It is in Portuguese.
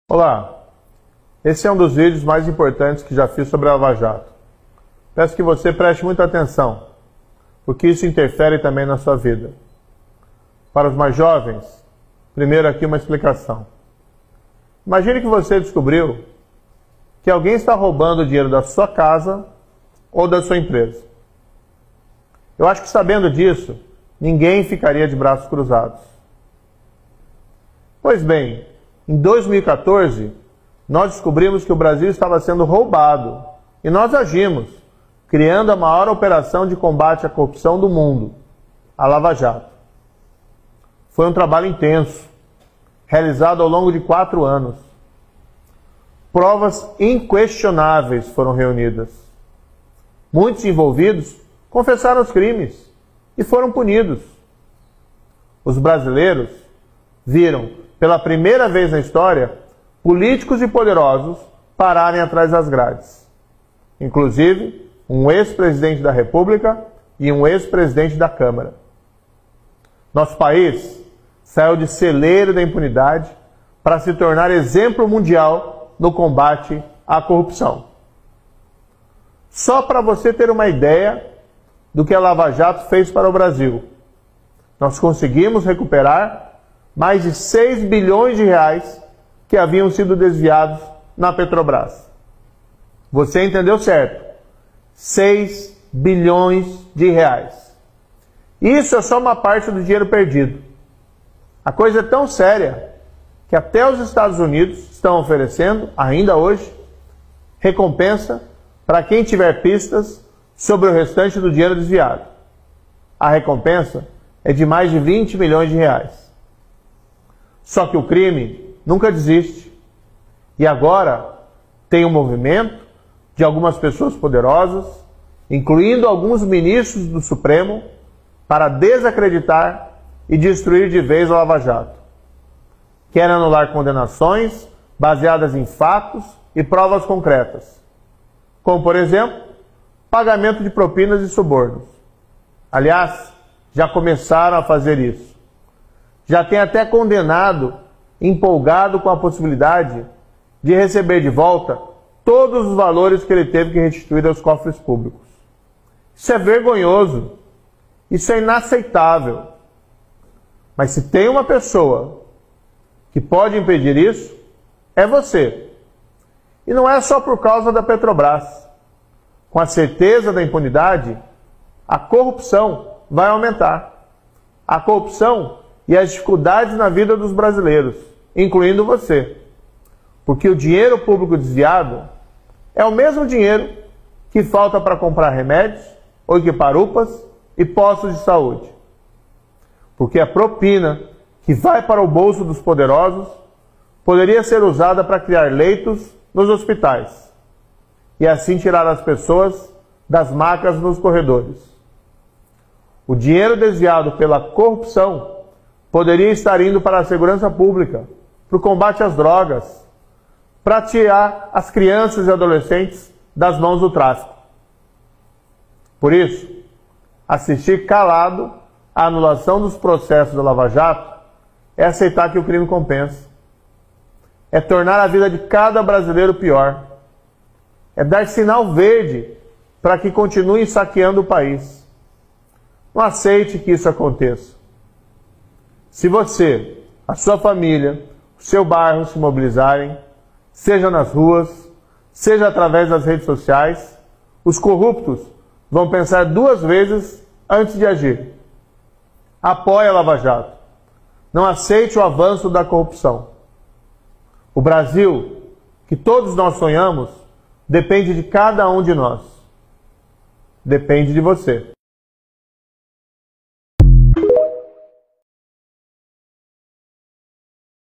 Olá, esse é um dos vídeos mais importantes que já fiz sobre a Lava Jato. Peço que você preste muita atenção, porque isso interfere também na sua vida. Para os mais jovens, primeiro aqui uma explicação. Imagine que você descobriu que alguém está roubando o dinheiro da sua casa ou da sua empresa. Eu acho que sabendo disso, ninguém ficaria de braços cruzados. Pois bem, em 2014, nós descobrimos que o Brasil estava sendo roubado e nós agimos, criando a maior operação de combate à corrupção do mundo, a Lava Jato. Foi um trabalho intenso, realizado ao longo de 4 anos. Provas inquestionáveis foram reunidas. Muitos envolvidos confessaram os crimes e foram punidos. Os brasileiros viram, pela primeira vez na história, políticos e poderosos pararem atrás das grades. Inclusive, um ex-presidente da República e um ex-presidente da Câmara. Nosso país saiu de celeiro da impunidade para se tornar exemplo mundial no combate à corrupção. Só para você ter uma ideia do que a Lava Jato fez para o Brasil, nós conseguimos recuperar mais de 6 bilhões de reais que haviam sido desviados na Petrobras. Você entendeu certo. 6 bilhões de reais. Isso é só uma parte do dinheiro perdido. A coisa é tão séria que até os Estados Unidos estão oferecendo, ainda hoje, recompensa para quem tiver pistas sobre o restante do dinheiro desviado. A recompensa é de mais de 20 milhões de reais. Só que o crime nunca desiste. E agora tem um movimento de algumas pessoas poderosas, incluindo alguns ministros do Supremo, para desacreditar e destruir de vez a Lava Jato. Querem anular condenações baseadas em fatos e provas concretas, como, por exemplo, pagamento de propinas e subornos. Aliás, já começaram a fazer isso. Já tem até condenado, empolgado com a possibilidade de receber de volta todos os valores que ele teve que restituir aos cofres públicos. Isso é vergonhoso. Isso é inaceitável. Mas se tem uma pessoa que pode impedir isso, é você. E não é só por causa da Petrobras. Com a certeza da impunidade, a corrupção vai aumentar. A corrupção e as dificuldades na vida dos brasileiros, incluindo você. Porque o dinheiro público desviado é o mesmo dinheiro que falta para comprar remédios, ou equipar UPAs e postos de saúde. Porque a propina que vai para o bolso dos poderosos poderia ser usada para criar leitos nos hospitais e assim tirar as pessoas das macas nos corredores. O dinheiro desviado pela corrupção poderia estar indo para a segurança pública, para o combate às drogas, para tirar as crianças e adolescentes das mãos do tráfico. Por isso, assistir calado à anulação dos processos da Lava Jato é aceitar que o crime compensa. É tornar a vida de cada brasileiro pior. É dar sinal verde para que continuem saqueando o país. Não aceite que isso aconteça. Se você, a sua família, o seu bairro se mobilizarem, seja nas ruas, seja através das redes sociais, os corruptos vão pensar 2 vezes antes de agir. Apoie a Lava Jato. Não aceite o avanço da corrupção. O Brasil, que todos nós sonhamos, depende de cada um de nós. Depende de você.